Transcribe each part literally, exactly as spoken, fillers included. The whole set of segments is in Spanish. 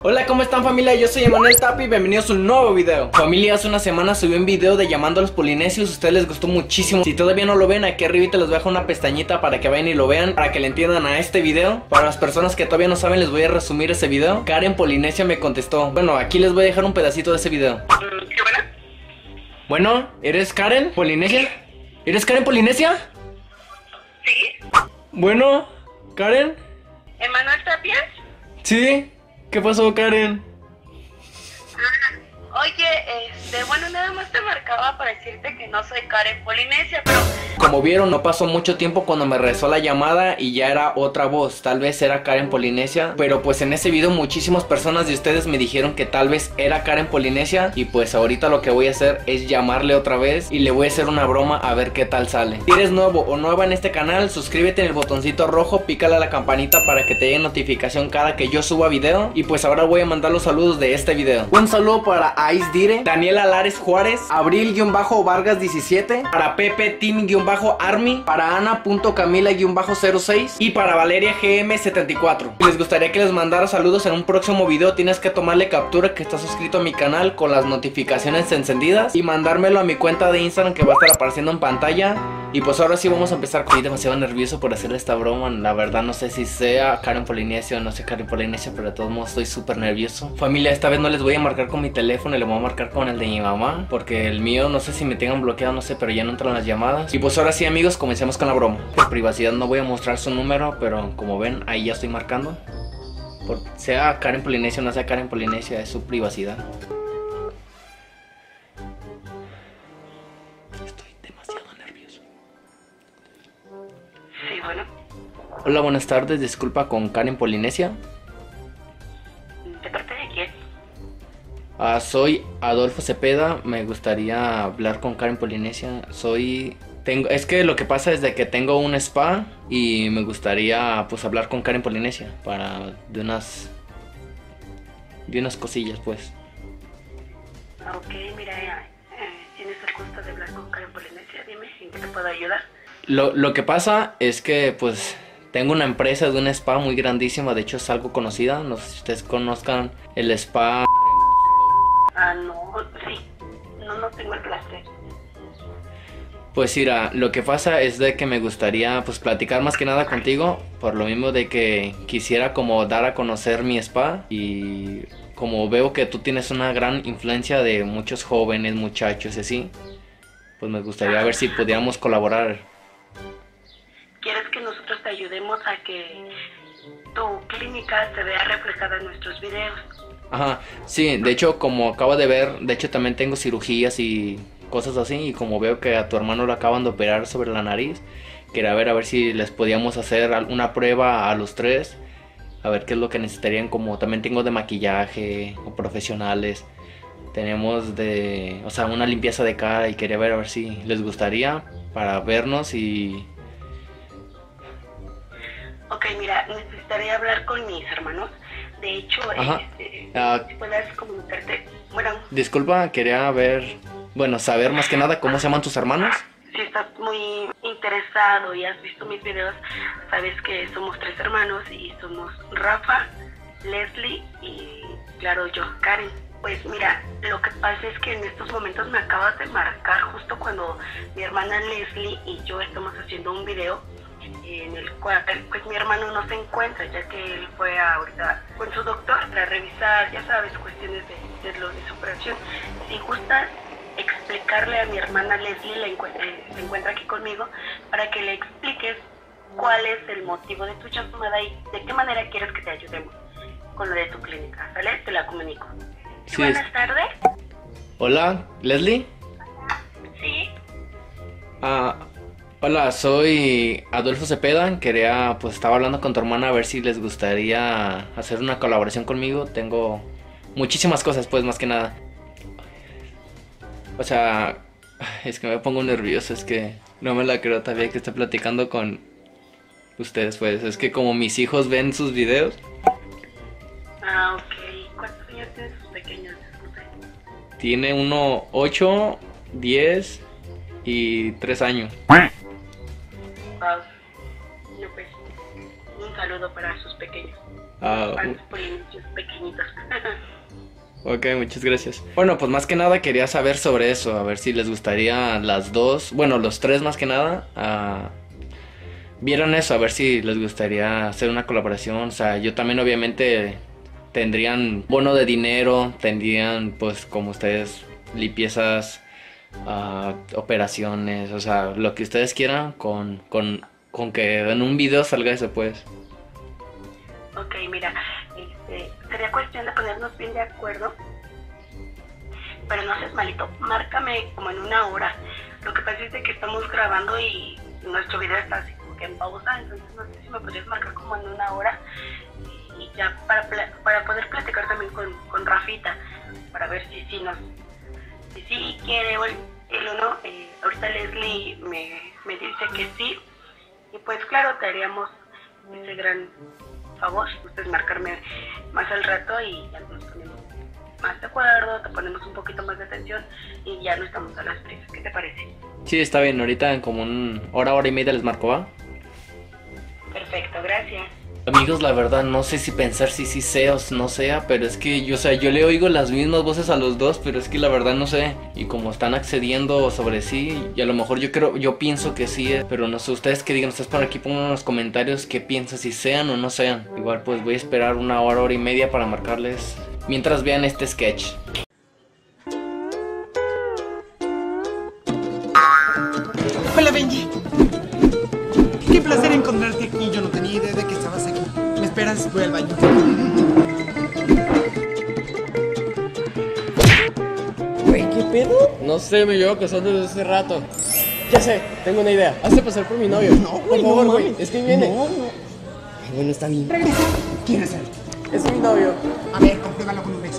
Hola, ¿cómo están, familia? Yo soy Emanuel Tapi, bienvenidos a un nuevo video. Familia, hace una semana subí un video de llamando a los polinesios. A ustedes les gustó muchísimo. Si todavía no lo ven, aquí arribita les voy a dejar una pestañita para que vayan y lo vean, para que le entiendan a este video. Para las personas que todavía no saben, les voy a resumir ese video. Karen Polinesia me contestó. Bueno, aquí les voy a dejar un pedacito de ese video. ¿Qué bueno? Bueno, ¿eres Karen Polinesia? ¿Eres Karen Polinesia? Sí. Bueno, ¿Karen? ¿Emanuel Tapia? Sí. ¿Qué pasó, Karen? Oye, este, bueno, nada más te marcaba para decirte que no soy Karen Polinesia, pero... Como vieron, no pasó mucho tiempo cuando me rezó la llamada y ya era otra voz. Tal vez era Karen Polinesia, pero pues en ese video muchísimas personas de ustedes me dijeron que tal vez era Karen Polinesia. Y pues ahorita lo que voy a hacer es llamarle otra vez y le voy a hacer una broma a ver qué tal sale. Si eres nuevo o nueva en este canal, suscríbete en el botoncito rojo, pícale a la campanita para que te llegue notificación cada que yo suba video. Y pues ahora voy a mandar los saludos de este video. Un saludo para Ice Dire, Daniela Lares Juárez, Abril-Vargas diecisiete, para Pepe Team-Army, para Ana.Camila-cero seis y para Valeria G M setenta y cuatro. Si les gustaría que les mandara saludos en un próximo video, tienes que tomarle captura que estás suscrito a mi canal con las notificaciones encendidas y mandármelo a mi cuenta de Instagram que va a estar apareciendo en pantalla. Y pues ahora sí vamos a empezar. Estoy demasiado nervioso por hacerle esta broma. La verdad no sé si sea Karen Polinesia o no sé Karen Polinesia, pero de todos modos estoy súper nervioso. Familia, esta vez no les voy a marcar con mi teléfono, le voy a marcar con el de mi mamá, porque el mío no sé si me tengan bloqueado, no sé, pero ya no entran las llamadas. Y pues ahora sí, amigos, comencemos con la broma. Por privacidad no voy a mostrar su número, pero como ven, ahí ya estoy marcando. Por, sea Karen Polinesia o no sea Karen Polinesia, es su privacidad. Sí, bueno. Hola, buenas tardes, disculpa, con Karen Polinesia. ¿De parte de quién? Ah, soy Adolfo Cepeda, me gustaría hablar con Karen Polinesia. Soy... Tengo, es que lo que pasa es de que tengo un spa y me gustaría pues hablar con Karen Polinesia para de unas... de unas cosillas, pues. Ok, mira, eh, tienes el gusto de hablar con Karen Polinesia. Dime, ¿en qué te puedo ayudar? Lo, lo que pasa es que pues tengo una empresa de un spa muy grandísima, de hecho es algo conocida, no sé si ustedes conozcan el spa. Ah, no, sí, no, no tengo el placer. Pues mira, lo que pasa es de que me gustaría pues platicar más que nada contigo, por lo mismo de que quisiera como dar a conocer mi spa y como veo que tú tienes una gran influencia de muchos jóvenes, muchachos y así, pues me gustaría ver si pudiéramos colaborar. ¿Quieres que nosotros te ayudemos a que tu clínica se vea reflejada en nuestros videos? Ajá, sí, de hecho como acabo de ver, de hecho también tengo cirugías y cosas así, y como veo que a tu hermano lo acaban de operar sobre la nariz, quería ver a ver si les podíamos hacer una prueba a los tres, a ver qué es lo que necesitarían. Como también tengo de maquillaje o profesionales, tenemos de, o sea, una limpieza de cara, y quería ver a ver si les gustaría para vernos y... Ok, mira, necesitaría hablar con mis hermanos. De hecho, este, uh, si puedes comunicarte. Bueno, disculpa, quería ver, bueno, saber más que nada cómo se llaman tus hermanos. Si estás muy interesado y has visto mis videos, sabes que somos tres hermanos y somos Rafa, Leslie y, claro, yo, Karen. Pues mira, lo que pasa es que en estos momentos me acabas de marcar justo cuando mi hermana Leslie y yo estamos haciendo un video en el cual pues mi hermano no se encuentra, ya que él fue ahorita con su doctor para revisar, ya sabes, cuestiones de, de, lo, de su operación. Si gustas explicarle a mi hermana Leslie, la encuentra, se encuentra aquí conmigo, para que le expliques cuál es el motivo de tu llamada y de qué manera quieres que te ayudemos con lo de tu clínica, ¿sale? Te la comunico. Sí, buenas es... tardes. Hola, Leslie. Sí. Ah... Hola, soy Adolfo Cepeda. Quería, pues estaba hablando con tu hermana a ver si les gustaría hacer una colaboración conmigo. Tengo muchísimas cosas, pues, más que nada. O sea, es que me pongo nervioso, es que no me la creo todavía que esté platicando con ustedes, pues. Es que como mis hijos ven sus videos. Ah, ok. ¿Cuántos años tienen sus pequeños? Disculpe. Tiene uno ocho, diez y tres años. Wow. No, pues, un saludo para sus pequeños. Ah, Falsos polinesios pequeñitos. ok, muchas gracias. Bueno, pues más que nada quería saber sobre eso, a ver si les gustaría las dos, bueno, los tres más que nada, uh, vieron eso, a ver si les gustaría hacer una colaboración. O sea, yo también obviamente tendrían bono de dinero, tendrían pues como ustedes limpiezas, uh, operaciones, o sea, lo que ustedes quieran con, con, con que en un video salga eso pues. Ok, mira, este, sería cuestión de ponernos bien de acuerdo, pero no seas malito, márcame como en una hora. Lo que pasa es de que estamos grabando y nuestro video está así como que en pausa, entonces no sé si me podrías marcar como en una hora y ya para, para poder platicar también con, con Rafita, para ver si sí nos, si sí quiere él, él o no. Eh, ahorita Leslie me, me dice que sí, y pues claro, te haríamos ese gran favor, ustedes marcarme más al rato y ya nos ponemos más de acuerdo, te ponemos un poquito más de atención y ya no estamos a las prisas. ¿Qué te parece? Sí, está bien, ahorita en como una hora, hora y media les marco, ¿va? Perfecto, gracias. Amigos, la verdad no sé si pensar si sí sea o no sea, pero es que yo, o sea, yo le oigo las mismas voces a los dos, pero es que la verdad no sé. Y como están accediendo sobre sí, y a lo mejor yo creo, yo pienso que sí, pero no sé, ustedes que digan, ustedes por aquí pongan en los comentarios qué piensan, si sean o no sean. Igual pues voy a esperar una hora, hora y media para marcarles mientras vean este sketch. Hola, Benji. Qué placer encontrarte aquí. Yo no tenía idea de que estabas aquí. ¿Me esperas? Voy al baño. Güey, ¿qué pedo? No sé, me llevo acosando desde hace rato. Ya sé, tengo una idea. Hazte pasar por mi novio. No, güey, por favor, no güey. mames. Es que viene. No, no. Ay, bueno, está bien. Regresa. ¿Quién es él? Es mi novio. A ver, compruébalo con un beso.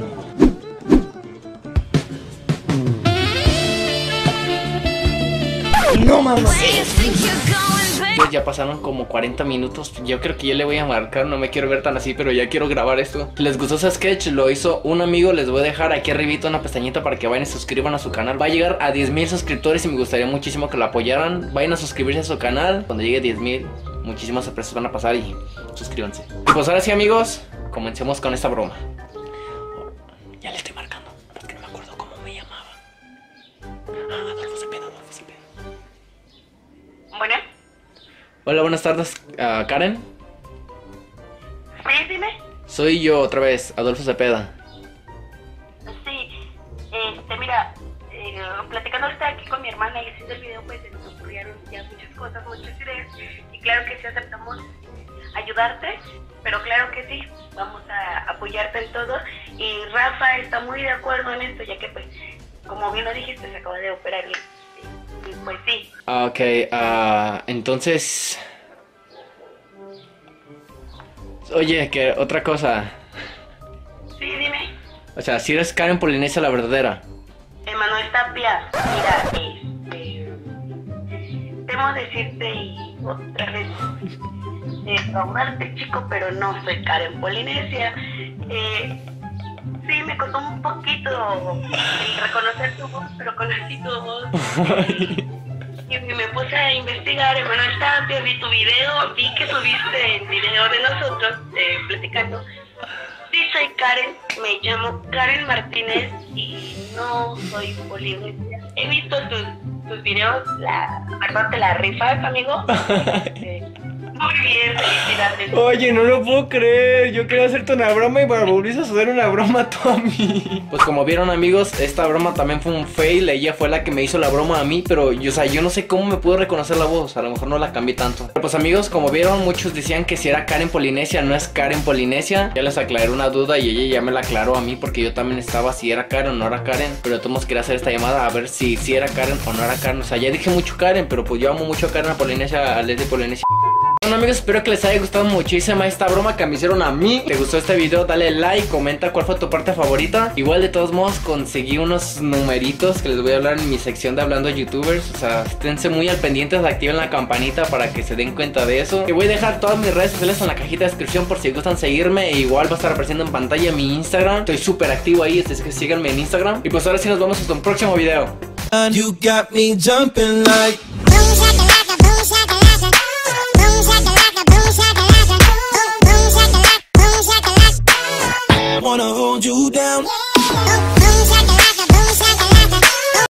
No, mamá. Pues ya pasaron como cuarenta minutos. Yo creo que yo le voy a marcar. No me quiero ver tan así, pero ya quiero grabar esto. Si les gustó ese sketch, lo hizo un amigo. Les voy a dejar aquí arribita una pestañita para que vayan y se suscriban a su canal. Va a llegar a diez mil suscriptores y me gustaría muchísimo que lo apoyaran. Vayan a suscribirse a su canal. Cuando llegue a diez mil, muchísimas sorpresas van a pasar y suscríbanse. Y pues ahora sí, amigos, comencemos con esta broma. Ya le estoy marcando. Es que no me acuerdo cómo me llamaba. Ah, Adolfo Cepeda, Adolfo Cepeda. Bueno, Hola, buenas tardes, uh, Karen. sí, dime. Soy yo otra vez, Adolfo Cepeda. Sí, este, mira, eh, platicando ahorita aquí con mi hermana y haciendo el video, pues se nos ocurrieron ya muchas cosas, muchas ideas, y claro que sí aceptamos ayudarte, pero claro que sí, vamos a apoyarte en todo, y Rafa está muy de acuerdo en esto, ya que pues, como bien lo dijiste, se acaba de operar y, y pues sí. Ok, uh, entonces... Oye, que otra cosa. Sí, dime. O sea, si eres Karen Polinesia la verdadera. Emanuel Tapia, mira, este, temo decirte y otra vez defraudarte, chico, pero no soy Karen Polinesia. Eh, sí, me costó un poquito el reconocer tu voz, pero conocí tu voz. Y me puse a investigar, Emanuel Tapia, vi tu video, vi que subiste el video de nosotros eh, platicando. Sí, soy Karen, me llamo Karen Martínez y no soy polinesia. He visto tus, tus videos, la verdad te la rifas, amigo. Eh, muy bien, felicidades. Oye, no lo puedo creer. Yo quería hacerte una broma y me volviste a hacer una broma tú a mí. Pues como vieron, amigos, esta broma también fue un fail. Ella fue la que me hizo la broma a mí, pero yo, o sea, yo no sé cómo me pudo reconocer la voz. A lo mejor no la cambié tanto. Pero pues, amigos, como vieron, muchos decían que si era Karen Polinesia, no es Karen Polinesia. Ya les aclaré una duda y ella ya me la aclaró a mí, porque yo también estaba si era Karen o no era Karen. Pero de todos modos quería hacer esta llamada a ver si, si era Karen o no era Karen. O sea, ya dije mucho Karen, pero pues yo amo mucho a Karen a Polinesia, a Leslie Polinesia. Bueno, amigos, espero que les haya gustado muchísimo esta broma que me hicieron a mí. ¿Te gustó este video? Dale like, comenta cuál fue tu parte favorita. Igual, de todos modos, conseguí unos numeritos que les voy a hablar en mi sección de Hablando Youtubers. O sea, esténse muy al pendientes, activen la campanita para que se den cuenta de eso. Que voy a dejar todas mis redes sociales en la cajita de descripción por si gustan seguirme. E igual va a estar apareciendo en pantalla mi Instagram. Estoy súper activo ahí, así que síganme en Instagram. Y pues ahora sí nos vemos hasta un próximo video. You got me jumping like Boom shakalaka, boom shakalaka, boom shakalaka, boom shakalaka, boom shakalaka. wanna hold you down.